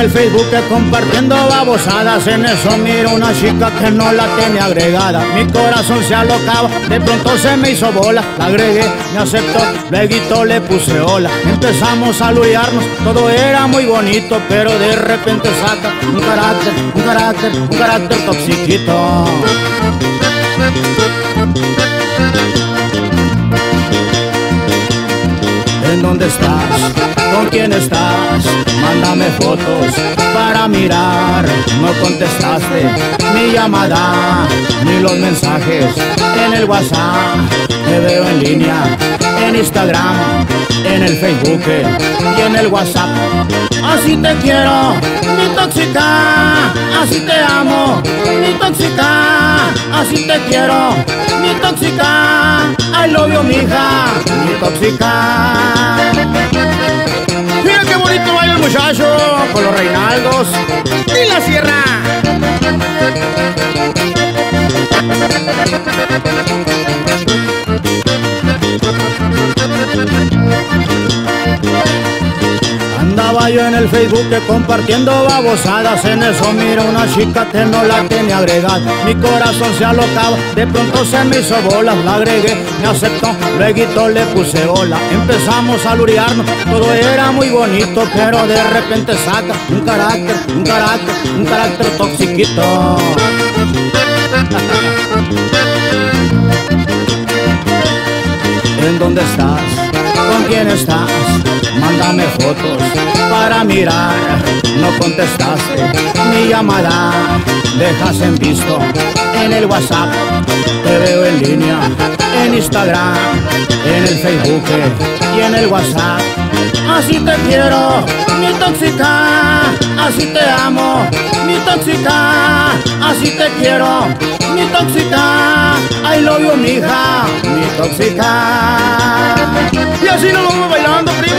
el Facebook compartiendo babosadas. En eso miro una chica que no la tenía agregada. Mi corazón se alocaba, de pronto se me hizo bola. La agregué, me aceptó, luego le puse hola. Empezamos a lurearnos, todo era muy bonito, pero de repente saca un carácter toxiquito. ¿En dónde estás? ¿Con quién estás? Mándame fotos para mirar. No contestaste mi llamada ni los mensajes en el WhatsApp. Te veo en línea, en Instagram, en el Facebook y en el WhatsApp. Así te quiero, mi tóxica. Así te amo, mi tóxica. Así te quiero, mi tóxica. I love you, mija, mi tóxica. Mira qué bonito baila el muchacho con los Reinaldos y la Sierra. Andaba yo en el Facebook compartiendo babosadas. En eso miro una chica que no la tenía agregada. Mi corazón se alocaba, de pronto se me hizo bolas. La agregué, me aceptó, luego le puse hola. Empezamos a lurearnos, todo era muy bonito, pero de repente saca un carácter toxiquito. ¿En dónde estás? ¿Con quién estás? Mándame fotos para mirar. No contestaste mi llamada, dejas en visto en el WhatsApp. Te veo en línea, en Instagram, en el Facebook y en el WhatsApp. Así te quiero, mi tóxica. Así te amo, mi tóxica. Así te quiero, mi tóxica. I love you, mija, mi tóxica. Y así nos vamos bailando, primo.